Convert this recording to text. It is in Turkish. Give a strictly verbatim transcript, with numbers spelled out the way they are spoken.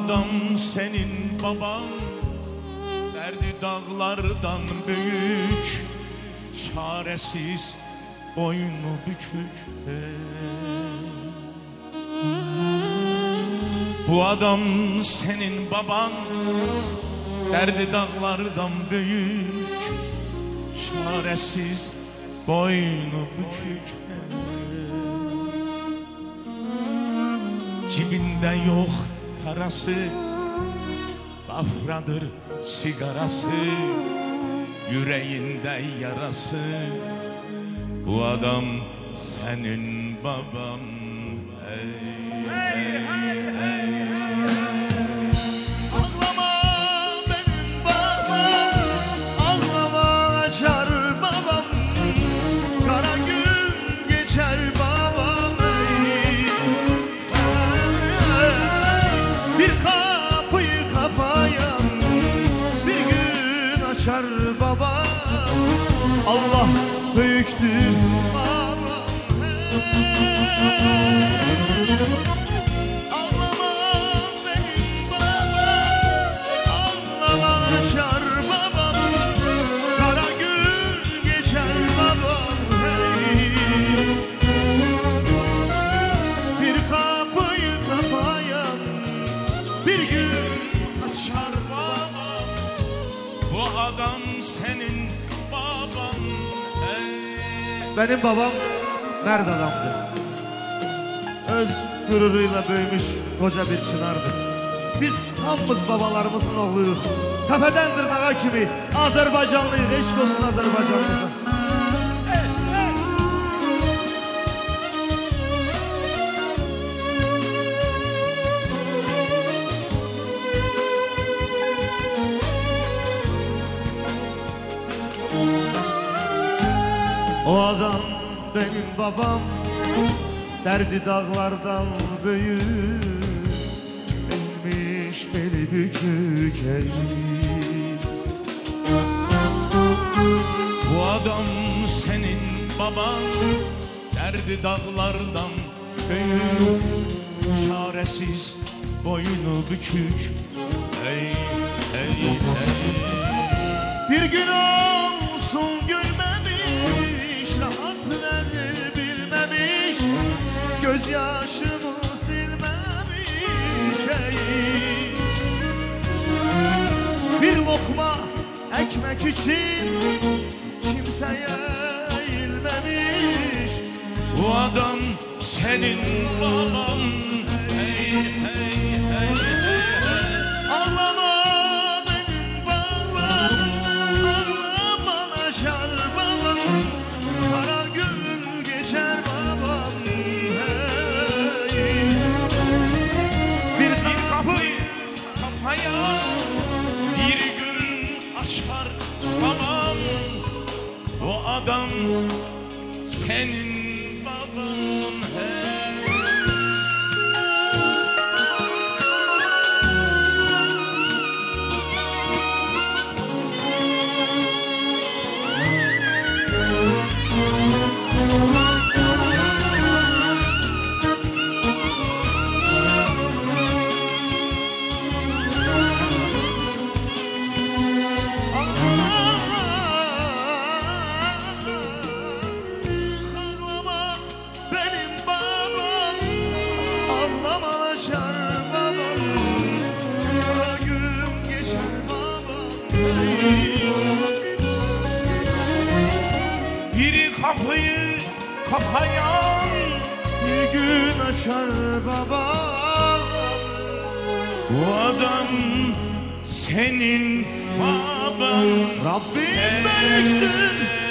adam senin baban, derdi dağlardan büyük, çaresiz boynu bükük. Bu adam senin baban, derdi dağlardan büyük, çaresiz boynu bükük. Cibinde yok parası, bafradır sigarası, yüreğinde yarası. Bu adam senin baban. Hey, hey, hey, hey, hey. Ağlama benim babam, ağlama açar babam, kara gün geçer babam. Hey, hey. Bir kapıyı kapayan bir gün açar babam. Allah büyüktür babam. Hey. Ağlama benim babam, ağlama açar babam, kara gün geçer babam. Hey. Bir kapıyı kapayan bir gün Açar babam. Bu adam senin baban. Hey. Benim babam nerede adamdı? Öz gururuyla büyümüş koca bir çınardı. Biz hamımız babalarımızın oğluyuz. Tepedendir dağa kimi Azerbaycanlıyız. Eşk olsun Azerbaycanımıza. O adam benim babam, derdi dağlardan büyük, eğmiş beli bükük. Ey. Bu adam senin baban, derdi dağlardan büyük, çaresiz boynu bükük. Hey, hey, hey. Bir gün olsun gülmemiş, rahat nedir bilmemiş, gözyaşımı silmemiş. Ey. Bir lokma ekmek için kimseye eğilmemiş. Bu adam senin baban. Hey, hey, hey, hey, hey. Ağlama benim babam, ağlama açar babam, kara gün geçer babam. Hey. Bir Bir kapıyı kapayan bir gün açar babam. Bu adam senin baban. Hey. Ağlama benim babam, ağlama açar babam, kara gün geçer babam. Hey. Bir kapıyı kapayan Bir gün açar babam. bu adam senin baban. Rabbim büyüktür.